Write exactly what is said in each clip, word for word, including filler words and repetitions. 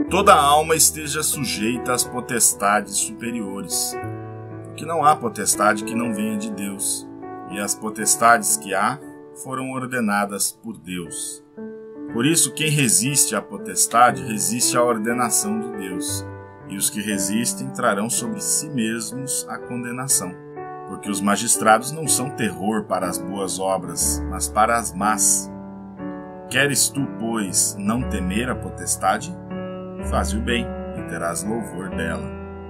toda alma esteja sujeita às potestades superiores, porque não há potestade que não venha de Deus, e as potestades que há foram ordenadas por Deus. Por isso, quem resiste à potestade resiste à ordenação de Deus, e os que resistem trarão sobre si mesmos a condenação. Porque os magistrados não são terror para as boas obras, mas para as más. Queres tu, pois, não temer a potestade? Faze o bem, e terás louvor dela.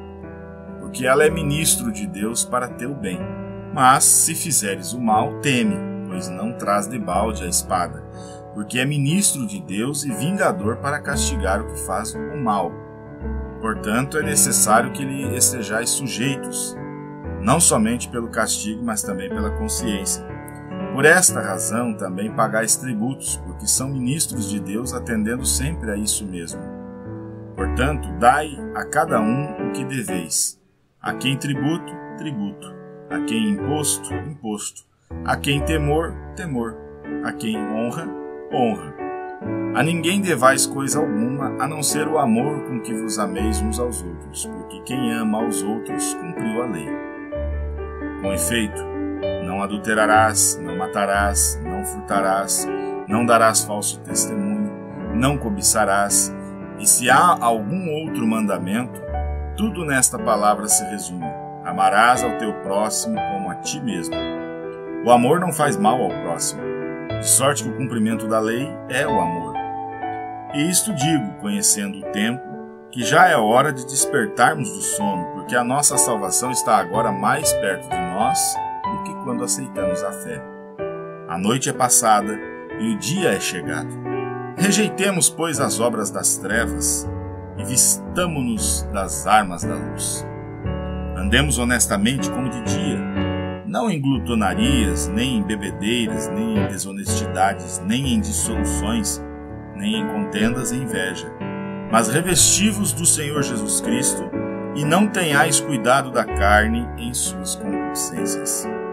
Porque ela é ministro de Deus para teu bem. Mas, se fizeres o mal, teme, pois não traz debalde a espada, porque é ministro de Deus e vingador para castigar o que faz o mal. Portanto, é necessário que lhe estejais sujeitos, não somente pelo castigo, mas também pela consciência. Por esta razão também pagais tributos, porque são ministros de Deus, atendendo sempre a isso mesmo. Portanto, dai a cada um o que deveis. A quem tributo, tributo. A quem imposto, imposto. A quem temor, temor. A quem honra, honra. A ninguém devais coisa alguma, a não ser o amor com que vos ameis uns aos outros, porque quem ama aos outros cumpriu a lei. Com efeito, não adulterarás, não matarás, não furtarás, não darás falso testemunho, não cobiçarás, e se há algum outro mandamento, tudo nesta palavra se resume: amarás ao teu próximo como a ti mesmo. O amor não faz mal ao próximo, de sorte que o cumprimento da lei é o amor. E isto digo, conhecendo o tempo, que já é hora de despertarmos do sono, porque a nossa salvação está agora mais perto de nós do que quando aceitamos a fé. A noite é passada e o dia é chegado. Rejeitemos, pois, as obras das trevas e vistamo-nos das armas da luz. Andemos honestamente como de dia, não em glutonarias, nem em bebedeiras, nem em desonestidades, nem em dissoluções, nem em contendas e inveja. Mas revesti-vos do Senhor Jesus Cristo, e não tenhais cuidado da carne em suas concupiscências.